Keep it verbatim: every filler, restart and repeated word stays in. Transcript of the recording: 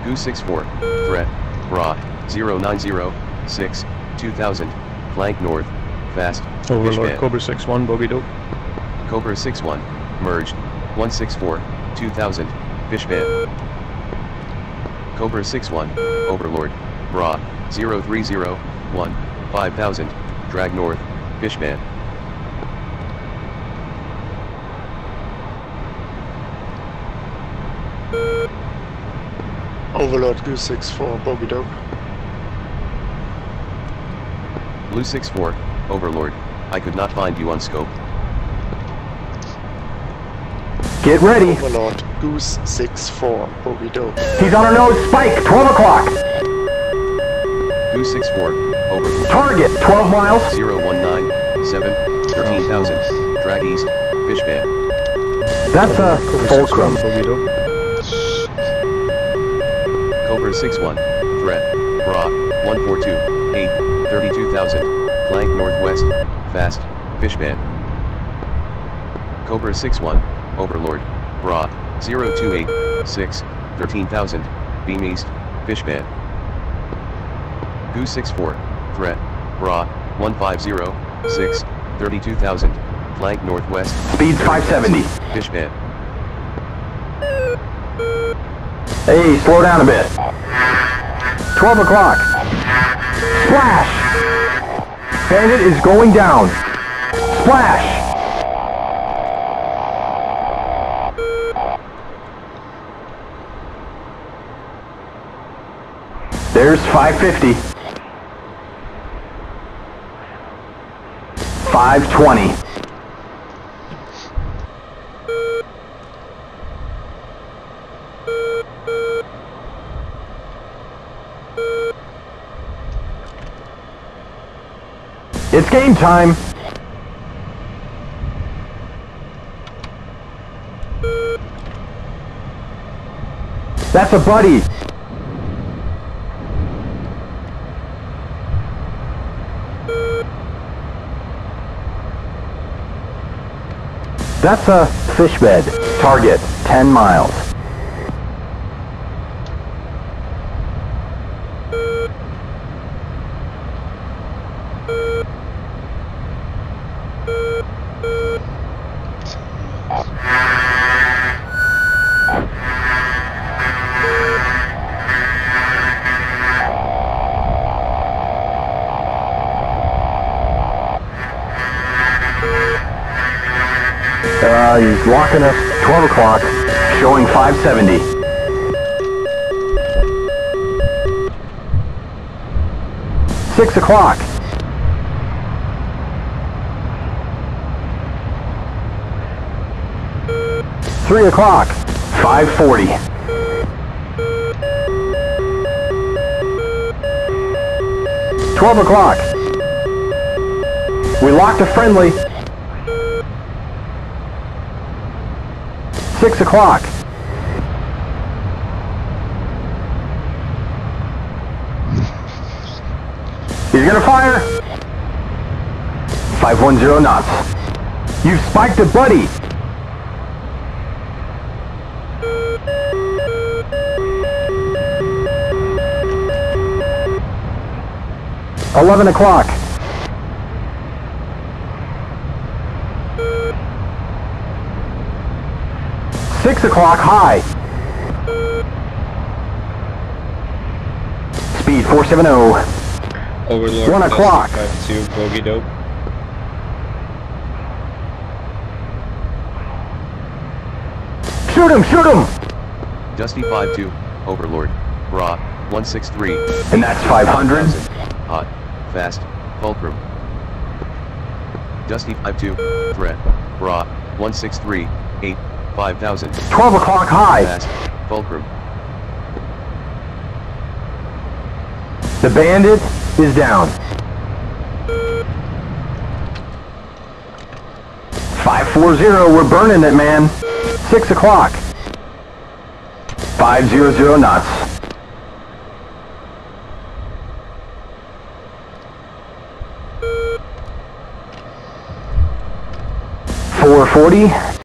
Goose six four, threat, Bra, zero nine zero, six, two thousand, flank north, fast, Overlord, Fishman. Cobra six one, bogey dope. Cobra six one, merged, one six four, two thousand, Fishman. Cobra six one, Overlord, Bra, zero three zero, one, five thousand, drag north, Fishman. Overlord Goose six four, bogey dope. Blue six four, Overlord, I could not find you on scope. Get ready. Overlord Goose six four, bogey dope. He's on our nose. Spike. twelve o'clock. Goose six four, Overlord. Target. twelve miles. zero one nine, seven, thirteen thousand, drag east, Fishman. That's a Cobra six one, fulcrum. bogey dope. Cobra six one, threat, Bra, one four two, eight, thirty-two thousand, flank northwest, fast, Fishman. Cobra six one, Overlord, Bra, zero two eight, six, thirteen thousand, beam east, Fishman. Goose six four, threat, Bra, one five zero, six, thirty-two thousand, flank northwest, Speed five seventy. Fishman. Hey, slow down a bit. twelve o'clock. Splash. Bandit is going down. Splash. There's five fifty. five twenty. It's game time. That's a buddy. That's a fish bed. Target, ten miles. Uh, he's locking us. twelve o'clock, showing five seventy. six o'clock. three o'clock, five forty. twelve o'clock. We locked a friendly. six o'clock. He's gonna fire. five one zero knots. You've spiked a buddy. eleven o'clock. six o'clock high. Speed four seventy. Overlord. One o'clock. five two, bogey dope. Shoot him, shoot him! Dusty five two, Overlord, Bra, one six three. And that's five hundred. Hot, fast, fulcrum. Dusty five two, threat, Bra, one six three, eight, five thousand. twelve o'clock high. Fast, fulcrum. The bandit is down. five forty, we're burning it, man. six o'clock. five hundred knots. four forty.